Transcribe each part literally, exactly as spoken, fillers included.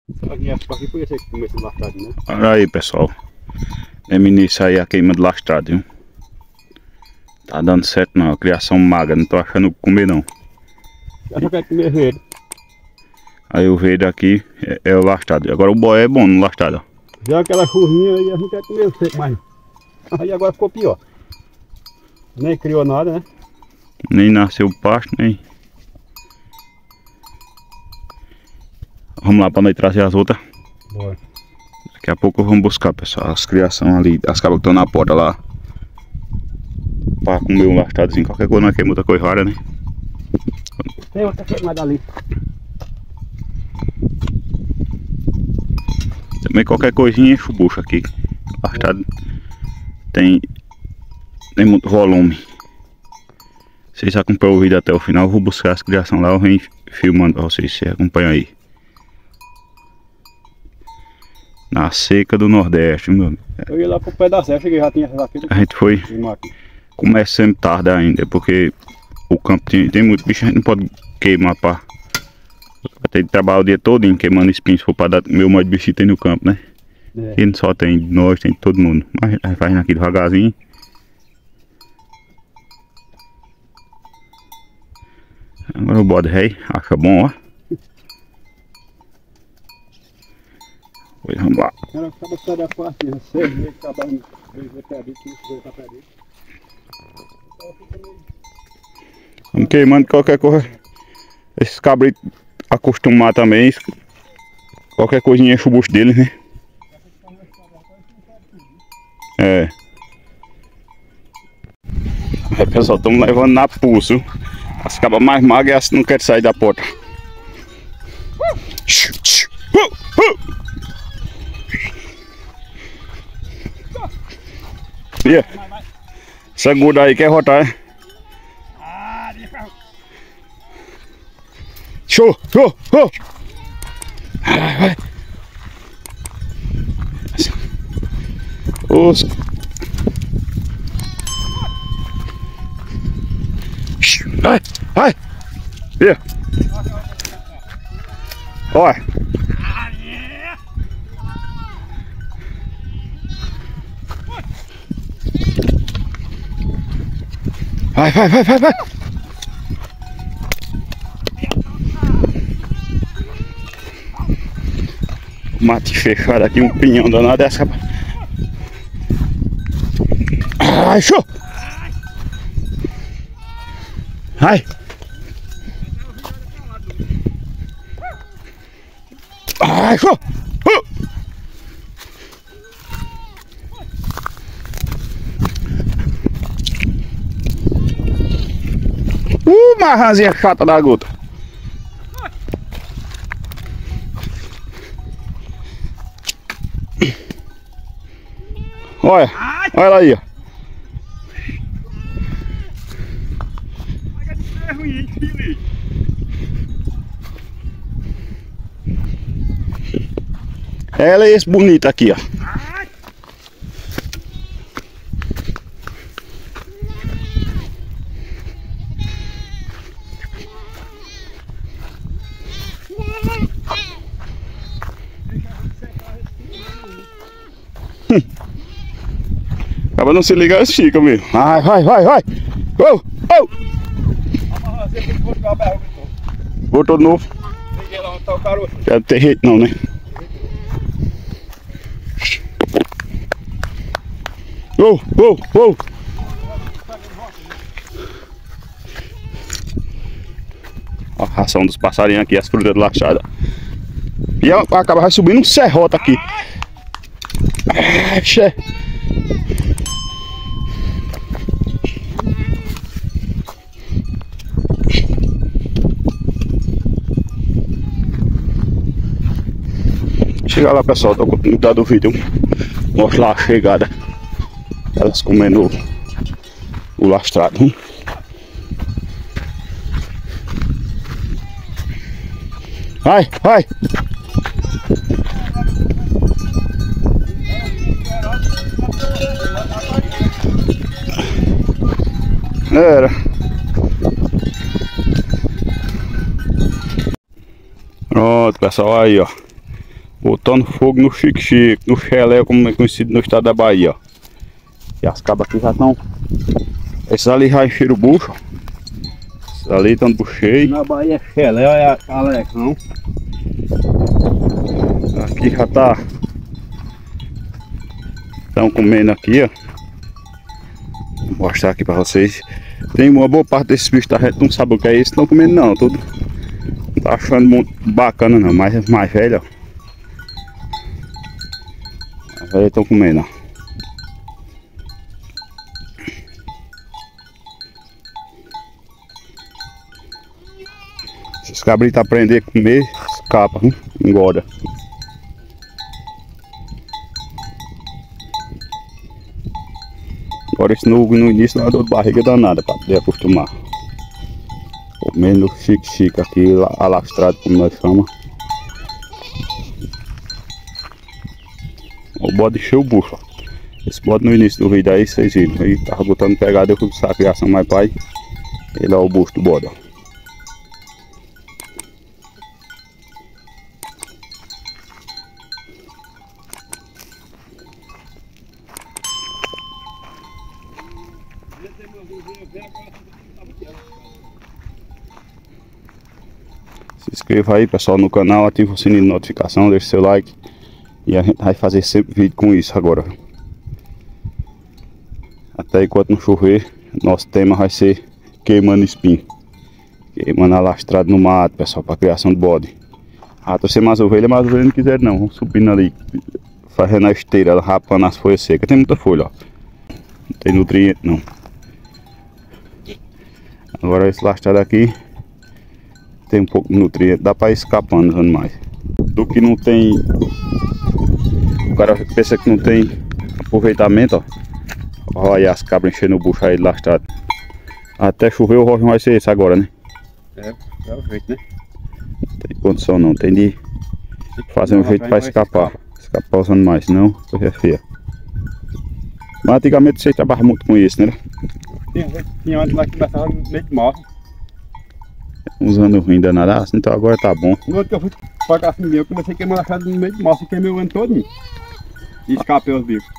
Aqui foi esse que começou lastrado, né? Olha aí, pessoal. Terminei isso aí a queima de lastrado, viu? Tá dando certo não, a criação magra, não tô achando comer não. Eu só quero comer verde. Aí o verde aqui é, é o lastrado. Agora o boé é bom no lastrado, ó. Já aquela churrinha aí a gente quer comer seco mais. Aí agora ficou pior. Nem criou nada, né? Nem nasceu pasto, nem... Vamos lá pra nós trazer as outras. Bora. Daqui a pouco vamos buscar, pessoal, as criações ali, as cabras que estão na porta lá. Pra comer um lastradozinho, qualquer coisa, não é que é muita coisa rara, né? Tem outra queimada ali. Também qualquer coisinha enche o bucho aqui. Lastrado tem, tem muito volume. Vocês acompanham o vídeo até o final, eu vou buscar as criações lá, eu venho filmando pra vocês, vocês acompanham aí. Na seca do Nordeste, meu amigo. Eu ia lá pro pé da serra, cheguei, já tinha essas aqui. A gente foi começando tarde ainda, porque o campo tem, tem muito bicho, a gente não pode queimar pá. Tem que trabalhar o dia todo queimando espinho, se for pra dar meu monte de bicho tem no campo, né? É. Aqui não só tem nós, tem todo mundo. Mas a gente faz aqui devagarzinho. Agora o bode rei, acha bom, ó. Pois vamos lá. Ela acaba de sair da parte, né? Seis meses trabalhando, dois meses perdido, quinze meses tá perdido. Vamos queimando qualquer coisa. Esses cabritos acostumar também. Qualquer coisinha enche o bucho deles, né? É. Aí, pessoal, estamos levando na pulso. As cabras mais magras, elas não querem sair da porta. Yeah. Segura aí, quer rotar, né? Show, show, show. Vai, vai. Os... Vai, vai. Yeah. Olha. Vai, vai, vai, vai, vai. Mate fechado aqui, um pinhão danado dessa. Ai, show! Ai! Ai, show! Uh! Uh, marranzinha chata da gota. Olha, olha ela aí, ó. Ela é esse bonito aqui, ó. Acaba não se ligar, estica mesmo. Vai, vai, vai, vai. Oh, oh. Botou de novo. Não tem jeito não, né? Oh, oh, oh. Ó, a ração dos passarinhos aqui, as frutas de lastrada. E ela acaba vai subindo um serrote aqui. Ah, che. Chega lá, pessoal, tô continuando o vídeo. Mostra lá a chegada. Elas comendo o, o lastrado. Hein? Vai, vai! Era. Pronto, pessoal, aí ó. Botando fogo no xique-xique, no chelé, como é conhecido no estado da Bahia. E as cabras aqui já estão. Esses ali já encheram o bucho. Esses ali estão bucheios. Na Bahia é chelé, é alecão. Aqui já tá. Estão comendo aqui, ó. Vou mostrar aqui pra vocês. Tem uma boa parte desses bichos da gente não sabe o que é isso, não estão comendo não. Tudo. Não tá achando muito bacana não, mas é mais velho, ó. As velhas estão comendo, ó. Se os cabritos aprender a comer, escapa, hein? Engorda. Agora isso no, no início dá uma dor de barriga danada para poder acostumar. Comendo chique-chique aqui, alastrado como nós chamamos. O bode encheu o bucho, ó. Esse bode no início do vídeo aí, vocês viram. Aí tava botando pegada, eu fui buscar a criação mais pai. Ele é o bucho do bode, ó. Se inscreva aí, pessoal, no canal, ativa o sininho de notificação, deixa seu like. E a gente vai fazer sempre vídeo com isso agora. Até enquanto não chover, nosso tema vai ser queimando espinho. Queimando alastrado no mato, pessoal, para criação de bode. Ah, torcer mais ovelha, mas as ovelhas não quiserem não. Vamos subindo ali, fazendo a esteira, ela rapando as folhas secas. Tem muita folha, ó. Não tem nutriente não. Agora esse lastrado aqui tem um pouco de nutriente, dá para ir escapando os animais. Do que não tem, o cara pensa que não tem aproveitamento, ó. Olha as cabras enchendo o bucho aí lastrado. Até chover o rojo vai ser esse agora, né? É, é o jeito, né? Não tem condição não, tem de fazer um jeito para escapar. Escapar os animais, senão coisa é feia. Mas antigamente vocês trabalhavam muito com isso, né? Tinha, tinha antes lá que começava meio que mal. Uns anos ruins danados, então agora tá bom. No outro que eu fui pra cá assim, eu comecei a queimar a chave no meio de massa e queimei o ano todo. E escapei os bichos.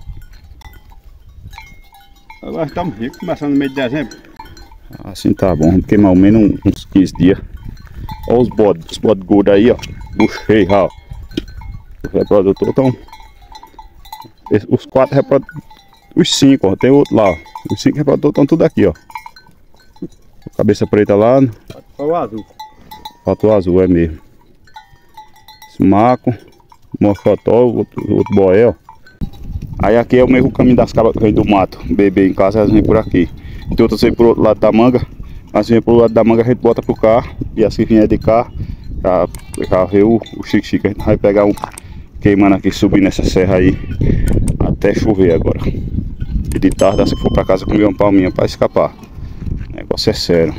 Agora estamos ricos, começando no meio de dezembro. Assim tá bom, vamos queimar ao menos uns quinze dias. Olha os bodes, os bodes gordos aí, ó. Bucho cheio, ó. Os reprodutores estão. Os quatro reprodutores. Os cinco, ó. Tem outro lá, ó. Os cinco reprodutores estão tudo aqui, ó. Cabeça preta lá. Só o azul. Falta o azul, é mesmo. Esse maco, mochotó, o outro, outro boé, ó. Aí aqui é o mesmo caminho das cabras que vem do mato. Bebê em casa, elas vêm por aqui. Tem outras vêm pro outro lado da manga. As vêm pro lado da manga, a gente bota pro carro. E assim vier de carro, já, já vê o xique-xique. A gente vai pegar um queimando aqui, subir nessa serra aí. Até chover agora. E de tarde, se for pra casa, comer uma palminha pra escapar. O negócio é sério.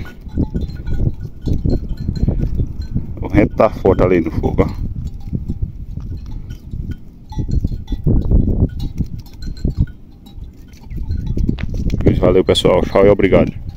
O vento tá forte ali no fogo, ó. Valeu, pessoal. Tchau e obrigado.